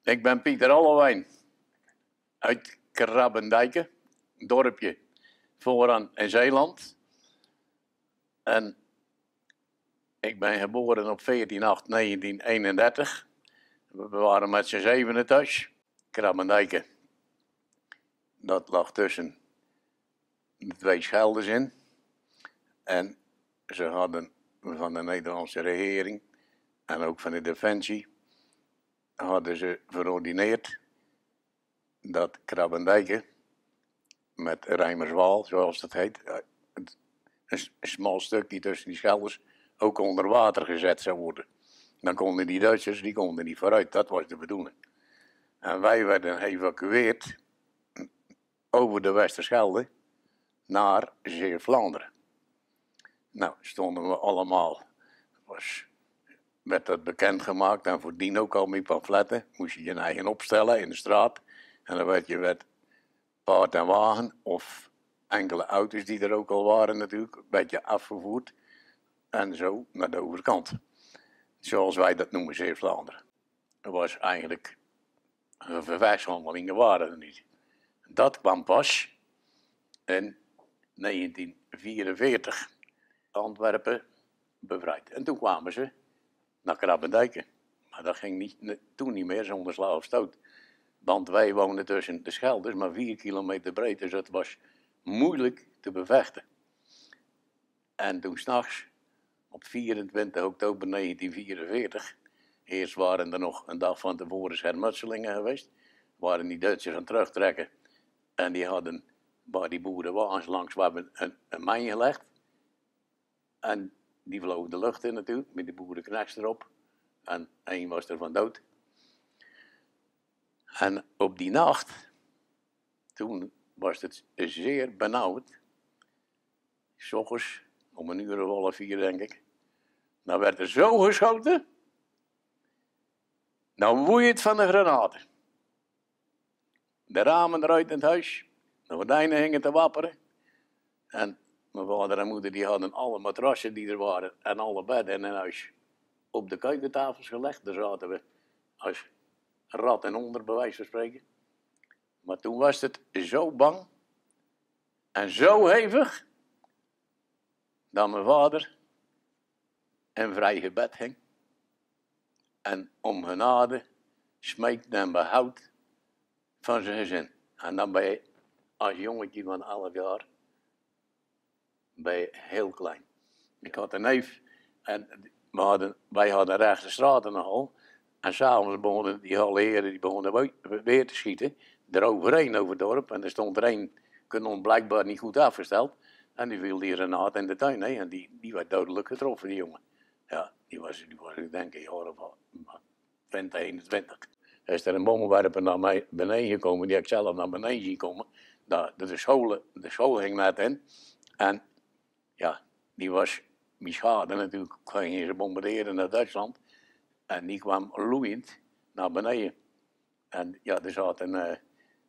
Ik ben Pieter Allewijn uit Krabbendijken, een dorpje vooraan in Zeeland. En ik ben geboren op 14/8/1931. We waren met z'n zevenen thuis. Krabbendijken, dat lag tussen de twee Schelders in. En ze hadden van de Nederlandse regering en ook van de Defensie hadden ze verordineerd dat Krabbendijken met Rijmerswaal, zoals dat heet, een smal stukje tussen die Schelders, ook onder water gezet zou worden. Dan konden die Duitsers, die konden niet vooruit, dat was de bedoeling. En wij werden geëvacueerd over de Westerschelde naar Zeeuws-Vlaanderen. Nou, stonden we allemaal, werd dat bekendgemaakt en voordien ook al met pamfletten. Moest je je eigen opstellen in de straat. En dan werd je met paard en wagen of enkele auto's die er ook al waren natuurlijk, werd je afgevoerd. En zo naar de overkant. Zoals wij dat noemen, Zeeuws-Vlaanderen. Er was eigenlijk, verwijshandelingen waren er niet. Dat kwam pas in 1944. Antwerpen bevrijd. En toen kwamen ze naar Krabbendijken. Maar dat ging toen niet meer zonder slag of stoot. Want wij woonden tussen de Schelders, maar 4 kilometer breed. Dus het was moeilijk te bevechten. En toen 's nachts, op 24 oktober 1944, eerst waren er nog een dag van tevoren schermutselingen geweest. Waren die Duitsers aan het terugtrekken. En die hadden waar die boerenwagens langs waren een mijn gelegd. En die vloog de lucht in natuurlijk, met de boerenknechts erop. En één was er van dood. En op die nacht, toen was het zeer benauwd. 's Ochtends, om 1:30 denk ik. Dan werd er zo geschoten. Nou woei het van de granaten. De ramen eruit in het huis. De gordijnen hingen te wapperen. En mijn vader en moeder die hadden alle matrassen die er waren en alle bedden in huis op de keukentafels gelegd. Daar zaten we als rat en onder, bij wijze van spreken. Maar toen was het zo bang en zo hevig dat mijn vader in vrij gebed ging en om genade smeekte en behoud van zijn gezin. En dan ben je als jongetje van 11 jaar ben je heel klein. Ik had een neef en wij hadden rechts de straten nogal. En s'avonds begonnen die alle heren die begonnen weer te schieten. Eroverheen over het dorp. En er stond er één kanon blijkbaar niet goed afgesteld. En die viel die granaat in de tuin. Hè? En die werd dodelijk getroffen, die jongen. Ja, die was ik denk een jaar of 20, 21. Er is er een bommenwerper naar beneden gekomen. Die heb ik zelf naar beneden zien komen. De school ging net in. En ja, die was schade natuurlijk. Ging ze bombarderen naar Duitsland. En die kwam loeiend naar beneden. En ja, er zaten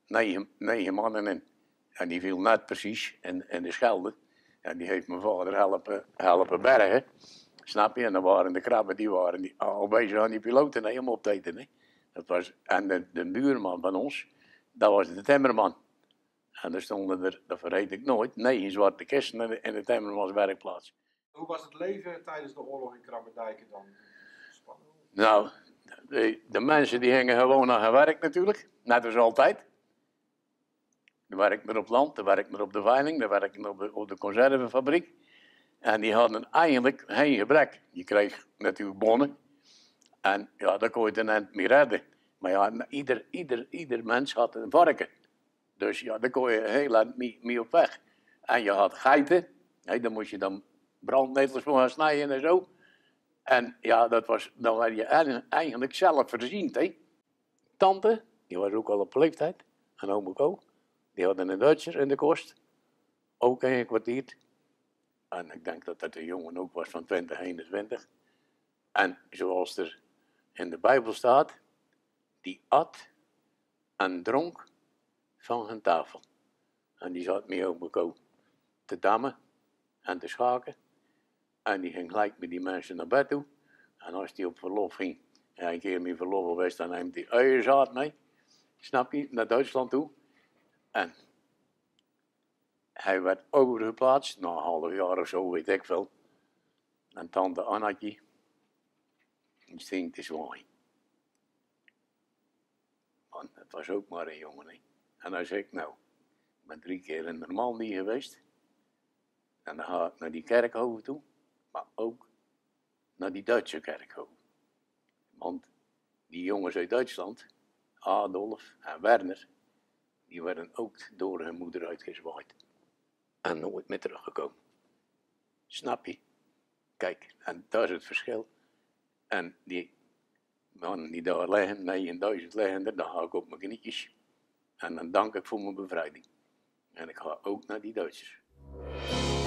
9 mannen in. En die viel net precies in de Schelde. En die heeft mijn vader helpen bergen. Snap je? En dan waren de krabben, die waren al bezig aan die piloten helemaal op te eten. Hè? En de buurman van ons, dat was de timmerman. En er stonden er, dat vergeet ik nooit, 9 zwarte kisten in de timmermanswerkplaats. Hoe was het leven tijdens de oorlog in Krabbendijken dan? Spannend. Nou, de mensen die gingen gewoon naar hun werk natuurlijk, net als altijd. Er werkte men op land, er werkte men op de veiling, er werkte men op de conservenfabriek. En die hadden eigenlijk geen gebrek. Je kreeg natuurlijk bonnen. En ja, daar kon je het net mee redden. Maar ja, ieder mens had een varken. Dus ja, daar kon je heel lang mee op weg. En je had geiten. Hè, daar moest je dan brandnetels voor gaan snijden en zo. En ja, dan werd je eigenlijk zelf voorzien. Hè. Tante, die was ook al op leeftijd. En oom ook. Die hadden een Duitser in de kost. Ook ingekwartierd. En ik denk dat dat een jongen ook was van 20, 21. En zoals er in de Bijbel staat, die at en dronk van hun tafel. En die zat met oom Ko te dammen en te schaken. En die ging gelijk met die mensen naar bed toe. En als die op verlof ging Ja, een keer mijn verlof geweest, dan neemt hij uienzaad mee. Snap je? Naar Duitsland toe. En hij werd overgeplaatst, na een half jaar of zo, weet ik veel. En tante Annatje, die stinkt te zwaaien. Want het was ook maar een jongen, hè. En hij zegt, nou, ik ben 3 keer in Normandië geweest. En dan ga ik naar die kerkhoven toe, maar ook naar die Duitse kerkhoven. Want die jongens uit Duitsland, Adolf en Werner, die werden ook door hun moeder uitgezwaaid. En nooit meer teruggekomen. Snap je? Kijk, en dat is het verschil. En die mannen die daar liggen, 9000 liggen er, dan ga ik op mijn knietjes. En dan dank ik voor mijn bevrijding. En ik ga ook naar die Duitsers.